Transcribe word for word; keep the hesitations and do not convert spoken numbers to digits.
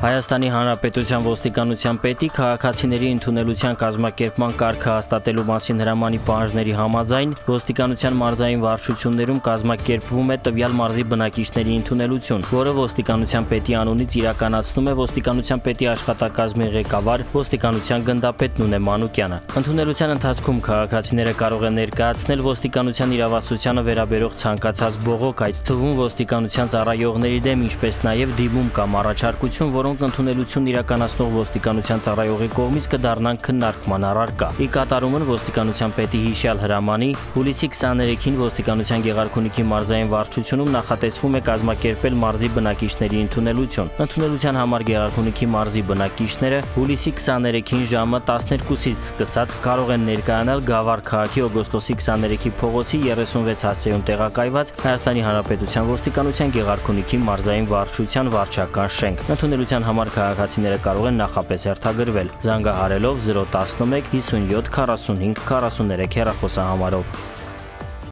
Հայաստանի Հանրապետության ոստիկանության պետի քաղաքացիների ընդունելության կազմակերպման կարգը հաստատելու մասին հրամանի պահանջների համաձայն ոստիկանության մարզային վարչություններում կազմակերպվում է տվյալ մարզի բնակիչների ընդունելություն, որը ոստիկանության պետի անունից իրականացնում է ոստիկանության պետի աշխատակազմի ղեկավար ոստիկանության գնդապետ Նունե Մանուկյանը։ Ընդունելության ընթացքում քաղաքացիները կարող են ներկայացնել ոստիկանության իրավասությանը վերաբերող ցանկացած բողոք, այդ թվում ոստիկանության ծառայողների դեմ, ինչպես նաև դիմում կամ առաջարկություն, որոնք ընդունելություն իրականացնող ոստիկանության ծառայողի կողմից կդառնան քննարկման առարկա։ Ի կատարումն ոստիկանության պետի հիշյալ հրամանի հուլիսի քսաներեքին ոստիկանության Գեղարքունիքի մարզային վարչությունում նախատեսվում է կազմակերպել մարզի բնակիչների ընդունելություն։ Ընդունելության համար Գեղարքունիքի մարզի բնակիչները հուլիսի քսաներեքին ժամը տասներկուսից սկսած կարող են ներկայանալ Գավառ քաղաքի օգոստոսի քսաներեքի փողոցի երեսունվեց հասցեում տեղակայված Հայաստանի Հանրապետության ոստիկանության Գեղարքունիքի մարզային վարչության վարչական շենք։ Ընդունելության համար քաղաքացիները կարող են նախապես հերթագրվել զանգահարելով զրո տասնմեկ հիսունյոթ քառասունհինգ քառասուներեք հեռախոսահամարով։